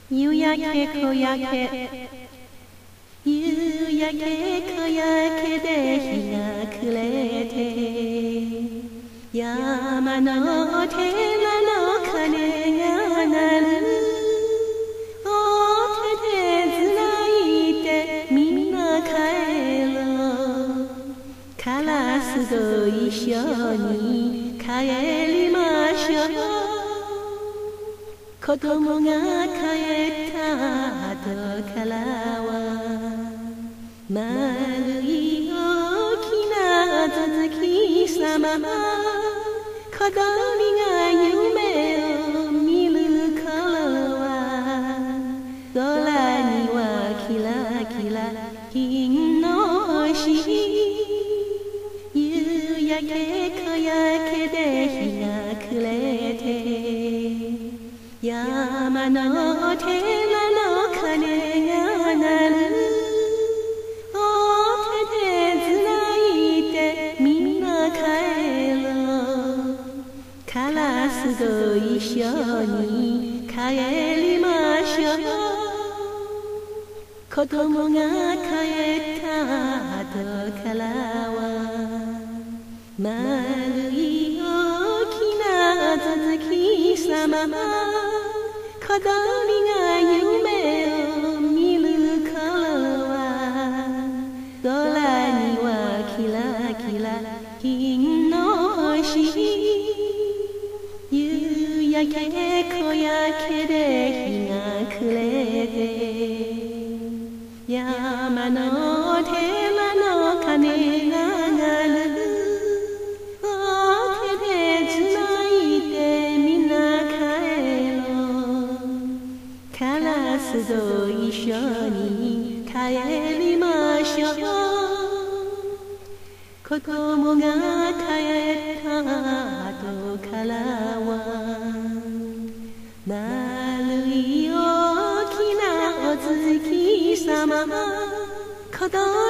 夕焼け小焼け夕焼け小焼けで日が暮れて山の寺の鐘が鳴るお手でつないでみんな帰ろうカラスと一緒に帰りましょう子供が帰った後からは丸い大きなお月様子供が夢を見る頃は空にはキラキラ金の星夕焼け小焼けで日が暮れて山の寺の鐘が鳴るお手でつないでみんな帰ろうカラスと一緒に帰りましょう子供が帰った後からは丸い大きなお月様子供が夢を見る頃は空にはキラキラ金の星夕焼け小焼けで日が暮れて山の寺の鐘が鳴るお手でつないでみんな帰ろうカラスと一緒に帰りましょう子供が帰った後からは丸い大きなお月様子供